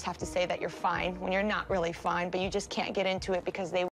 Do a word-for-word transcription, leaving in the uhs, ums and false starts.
have to say that you're fine when you're not really fine, but you just can't get into it because they